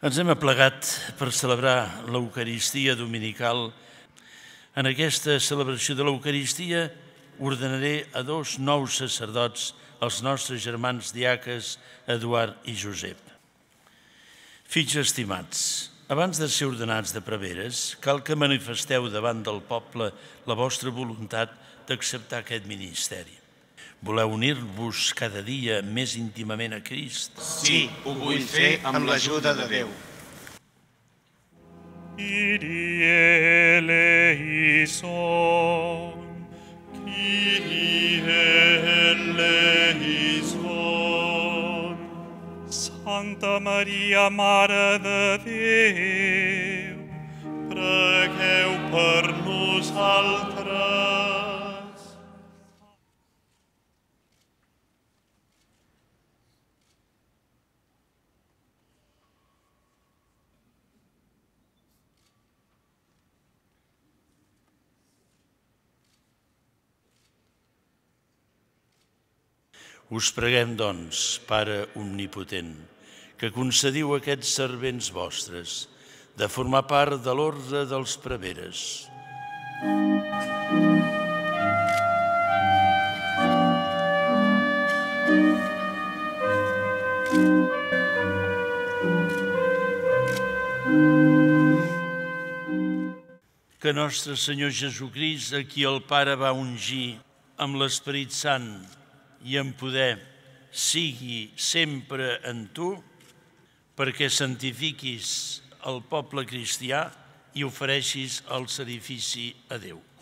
Ens hem aplegat per celebrar l'Eucaristia dominical. En aquesta celebració de l'Eucaristia ordenaré a 2 nous sacerdots, els nostres germans diaques Eduard i Josep. Fills estimats, abans de ser ordenats de preveres, cal que manifesteu davant del poble la vostra voluntat d'acceptar aquest ministeri. Voleu unir-vos cada dia més íntimament a Crist? Sí, ho vull fer amb l'ajuda de Déu. Kyrie eleison, Kyrie eleison. Santa Maria, Mare de Déu, pregueu per nosaltres. Us preguem, doncs, Pare omnipotent, que concediu a aquests servents vostres de formar part de l'ordre dels preveres. Que nostre Senyor Jesucrist, a qui el Pare va ungir amb l'Esperit Sant i en poder, sigui sempre en tu, perquè santifiquis el poble cristià i ofereixis el sacrifici a Déu.